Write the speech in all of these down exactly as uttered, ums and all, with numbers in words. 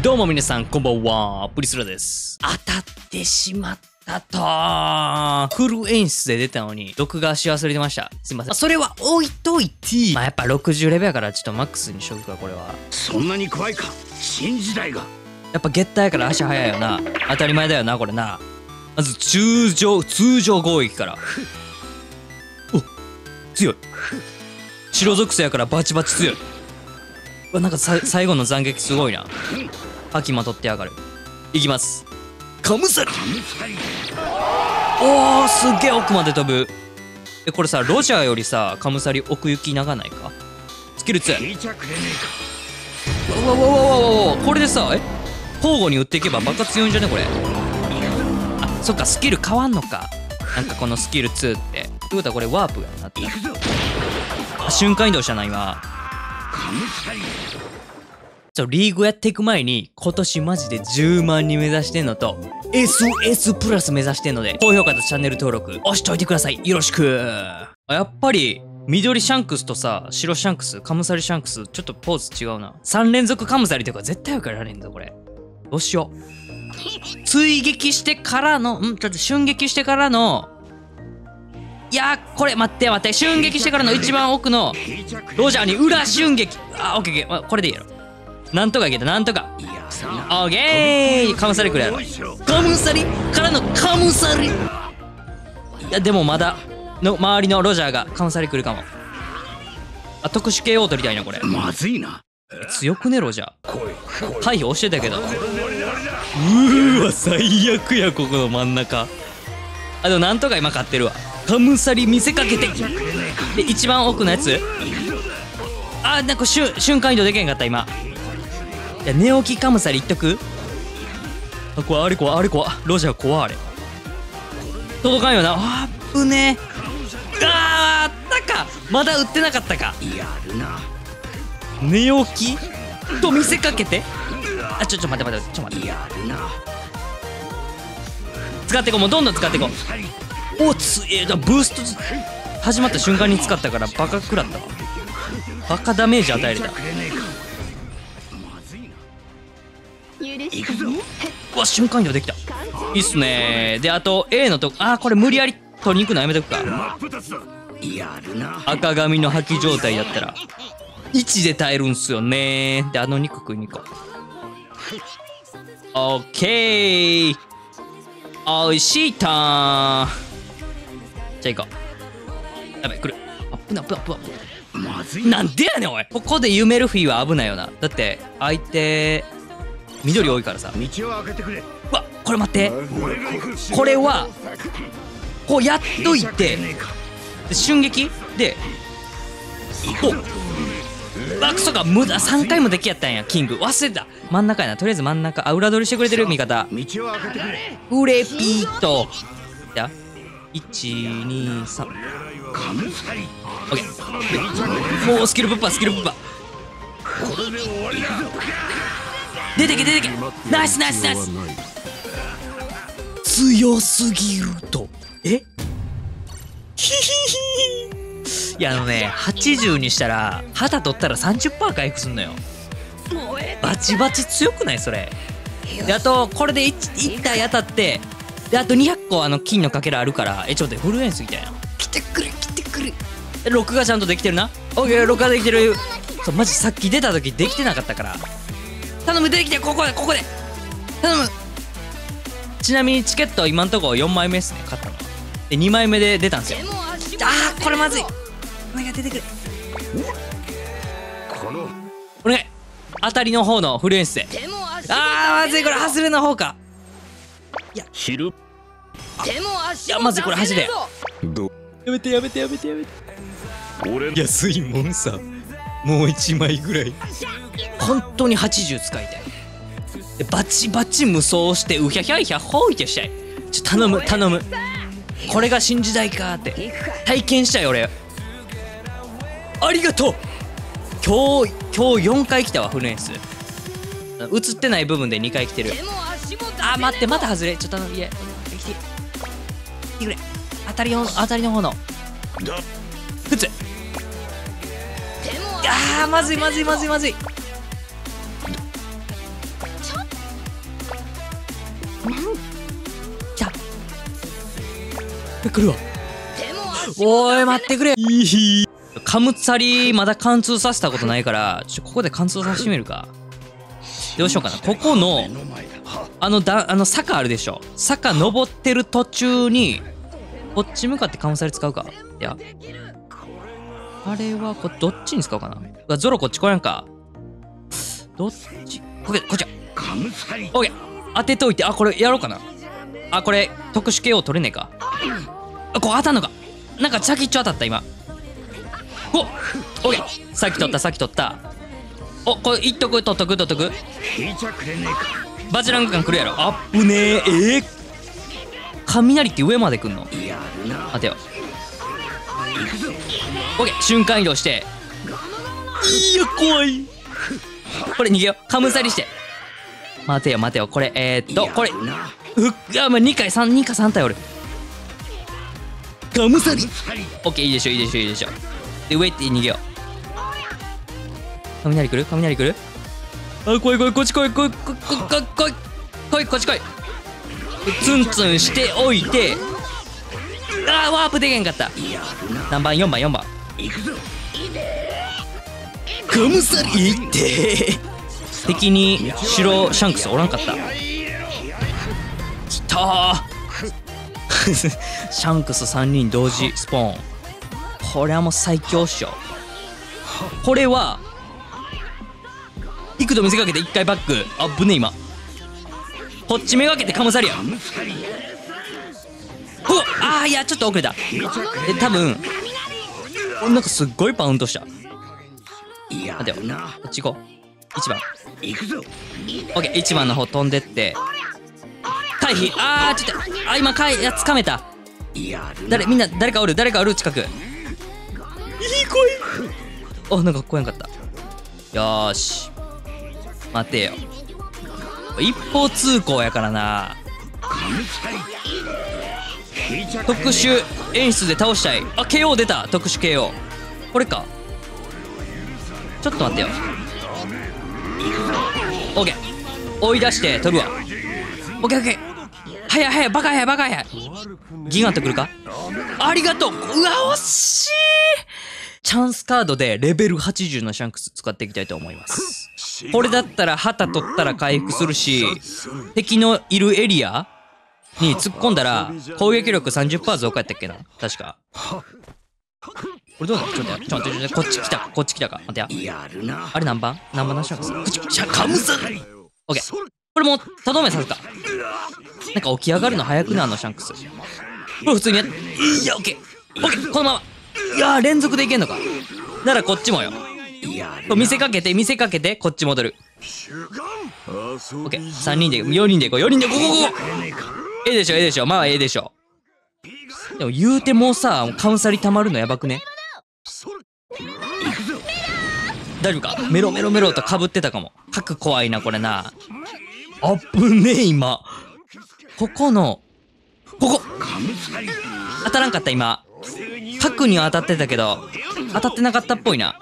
どうも皆さんこんばんは、プリスラです。当たってしまったとー。フル演出で出たのに録画し忘れてました。すいません。それは置いといて、まあやっぱろくじゅうレベルやからちょっとマックスにしとくか。これはそんなに怖いか。新時代がやっぱゲッターやから足速いよな。当たり前だよなこれな。まず通常通常攻撃から。お、強い。白属性やからバチバチ強い。うわ、なんかさ最後の斬撃すごいな。覇気まとってやがる。いきます。カムサリ。おー、すっげえ奥まで飛ぶ。え、これさロジャーよりさカムサリ奥行き長ないか。スキルツー。うわうわうわうわうわ、これでさ、え交互に打っていけばバカ強いんじゃねこれ。あ、そっか、スキル変わんのか。なんかこのスキルツーって。ってことはこれワープがなってる。あ、瞬間移動したな今。ちょリーグやっていく前に今年マジでじゅうまんにん目指してんのと エスエス プラス目指してんので、高評価とチャンネル登録押しといてください。よろしく。やっぱり緑シャンクスとさ白シャンクス、カムサリシャンクスちょっとポーズ違うな。さん連続カムサリとか絶対受けられんぞこれ。どうしよう。追撃してからのんちょっと瞬撃してからの、いやーこれ待って待って、瞬撃してからの一番奥のロジャーに裏瞬撃。あ、オッケーオッケー、これでいいやろ。なんとかいけた、なんとか。オッケー、カムサリくれやろ。カムサリからのカムサリ。いやでもまだの周りのロジャーがカムサリくるかも。あ、特殊 ケーオー 取りたいなこれ。 まずいな。 強くねロジャー。回避押してたけど。うーわ最悪やここの真ん中。あ、でもなんとか今勝ってるわ。カムサリ見せかけて。で一番奥のやつ。あ、なんか瞬瞬間移動できへんかった今。いや寝起きカムサリいっとく。あ、こわあれこわあれこわロジャー怖あれ。届かんよな。あっぶねー。あーあったか。まだ売ってなかったか。寝起きと見せかけて。あ、ちょちょ待って待ってちょ待って。使っていこう、もうどんどん使っていこう。おつえだ、ブースト始まった瞬間に使ったからバカ食らったわ。バカダメージ与えれた。うわ瞬間移動できた。いいっすねー。であと A のとこ、あーこれ無理やり取りに行くのやめとくか。赤髪の覇気状態だったらいちで耐えるんすよねー。であの肉食いに行こう。オッケー、おいしいターン。じゃあ行こう。やばい来る。アップナップナップアップ。なんでやねんおい。ここでユメルフィは危ないよな。だって相手緑多いからさ。うわこれ待って、これはこうやっといてで瞬撃で、おっあ、クソか、無駄。さんかいもできやったんや。キング忘れた。真ん中やな。とりあえず真ん中。あ、裏取りしてくれてる味方。フレピート。じゃあいちにさん。オッケー。もうスキルプッパースキルプッパー出てけ出てけ。ナイスナイスナイス。強すぎると。えヒヒヒ。いやあのねはちじゅうにしたら旗取ったら さんじゅっパーセント 回復すんのよ。バチバチ強くないそれ。であとこれで いち, いち体当たって、であとにひゃっこあの金のかけらあるから、えちょっとフルエンスみたいな。来てくれ来てくれ。録画ちゃんとできてるな。オッケー録画できてる。そう、マジさっき出た時できてなかったから。頼む出てきて、ここでここで頼む。ちなみにチケット今んとこよんまいめっすね買ったので。にまいめで出たんですよ。あーこれまずい。お願い出てくれ。お願い。当たりの方のフルエンスで。あーまずいこれ外れの方か。いや昼。 いやまずいこれ走れ。やめてやめてやめてやめて。安いもんさ。もういちまいぐらい。本当にはちじゅう使いたい。でバチバチ無双してうひゃひゃいひゃほいてしたい。ちょ頼む頼む。これが新時代かーって体験したい俺。ありがとう。今日今日よんかい来たわフルエンス。映ってない部分でにかい来てる。あー待ってまた外れ。ちょっと頼む。いや来て来てくれ。当たりの当たりの方の普通。あーまずいまずいまずいまずい。 来た。え、来るわ。おーい、待ってくれ。いい。カムツァリまだ貫通させたことないから、ちょ、ここで貫通させてみるか。どうしようかな。ここの、あのだ、あの坂あるでしょ。坂登ってる途中に、こっち向かってカムツァリ使うか。いや。あれは、こ、どっちに使おうかな。うわ、ゾロこっち来やんか。どっちこっち、こっち。オッケー。当てといて、あ、これやろうかな。あ、これ、特殊 ケーオー 取れねえか。あ、こう当たんのか。なんか先っちょ当たった、今。おオッケー。さっき取った、さっき取った。お、これ、いっとく、取っとく、取っとく。バチラン感来るやろ。あっぶねえ。えー、雷って上まで来んの。待てよ。オッケー。瞬間移動して。いや、怖い。これ逃げよう。カムサリして。待てよ、待てよ。これ、えー、っと、これ、ふっ、あ、まあ、にかい、さん、にかさん体おる。カムサリ。オッケー、いいでしょ、いいでしょ、いいでしょ。で、上って逃げよう。雷来る？雷来る？あ、来い来い、こっち来い、来い、来い、来い、来い、来い、こっち来い。ツンツンしておいて、あー、ワープでけんかった。何番？ よん 番、よんばん。カムサリいって敵に白シャンクスおらんかった。きたーシャンクスさんにん同時スポーン。これはもう最強っしょ。これは幾度見せかけていっかいバック。あぶねえ今。こっちめがけてカムサリや。ほっ、あー、いやちょっと遅れた。え、多分なんかすっごいパウントした。待てよ、こっち行こう。いちばん。オッケー、いちばんの方飛んでって回避。あー、ちょっと、あ、今かい、いや、掴めた。誰、みんな誰かおる、誰かおる近く。いい声。あ、なんか来やんかった。よーし、待てよ。一方通行やからな。特殊演出で倒したい。あ、ケーオー 出た。特殊 ケーオー これか。ちょっと待ってよ。オッケー、追い出して取るわ。オッケーオッケー。早い早い、バカ早いバカ早い。ギガント来るか。ありがとう。うわ、惜しい。チャンスカードでレベルはちじゅうのシャンクス使っていきたいと思います。これだったら旗取ったら回復するし、敵のいるエリアに突っ込んだら攻撃力 さんじゅっパーセント 増加やったっけな確か。これどうだ。ちょっと待って、ちょっと待って、こっち来たか、こっち来たか。待てや。あれ何番？何番のシャンクス？こっち、シャカムサリ。オッケー。これもうとどめさすか。なんか起き上がるの早くな、あのシャンクス。これ普通にやっ、いや、オッケー。オッケー、このまま。いやー、連続でいけんのか。ならこっちもよ。見せかけて、見せかけて、こっち戻る。オッケー。さんにんで、よにんでいこう、よにんでいこう、ここ、ここ。ええでしょ、ええでしょ。まあ、ええでしょ。でも言うてもうさ、カウンサリ溜まるのやばくね。大丈夫か。メロメロメロとかぶってたかも。核怖いな、これな。あっぶねえ、今。ここの、ここ当たらんかった、今。核には当たってたけど、当たってなかったっぽいな。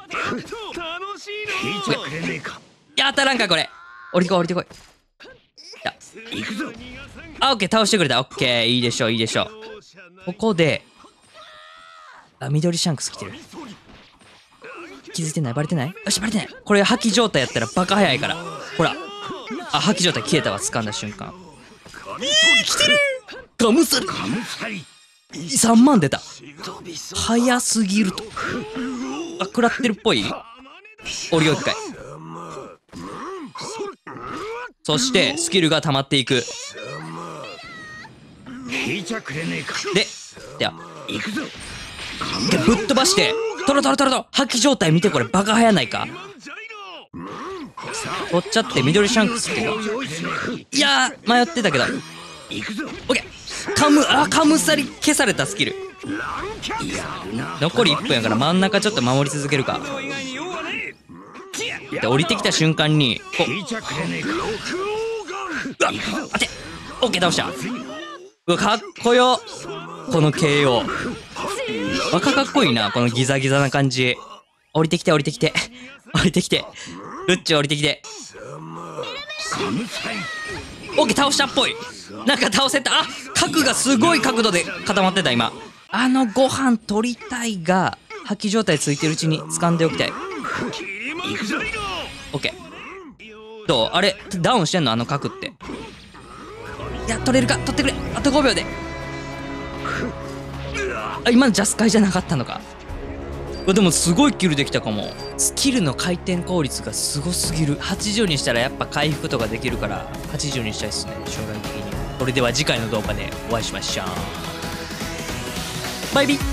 いや、当たらんか、これ。降りてこい、降りてこい。いや。あ、オッケー、倒してくれた。オッケー、いいでしょう、いいでしょう。ここで、あ、緑シャンクス来てる。気づいてない？バレてない？よし、バレてない。これ、破棄状態やったらバカ早いから。ほら。あ、破棄状態消えたわ、掴んだ瞬間。えー、来てる！ガムサリ！さんまん出た。早すぎると。あ、食らってるっぽい？降りよう一回。そして、スキルが溜まっていく。で、では。ぶっ飛ばして、トロトロトロトロ、破棄状態見てこれバカ早ないか。取っちゃって緑シャンクスってか。いやー、迷ってたけど。オッケー。カム、あ、カムサリ消されたスキル。残りいっぷんやから真ん中ちょっと守り続けるか。で、降りてきた瞬間に、こう。うわ、当て。オッケー、倒した。うわ、かっこよ。この ケーオー。若かっこいいな、このギザギザな感じ。降りてきて、降りてきて。降りてきて。ルッチ降りてきて。 オッケー、倒したっぽい。なんか倒せた。あ、角がすごい角度で固まってた今。あのご飯取りたいが破棄状態ついてるうちに掴んでおきたい。オッケー。どうあれダウンしてんのあの角って。いや取れるか。取ってくれ。あとごびょうで。あ、今のジャスカイじゃなかったのか。でもすごいキルできたかも。スキルの回転効率がすごすぎる。はちじゅうにしたらやっぱ回復とかできるからはちじゅうにしたいですね、将来的に。それでは次回の動画でお会いしましょう。バイビー。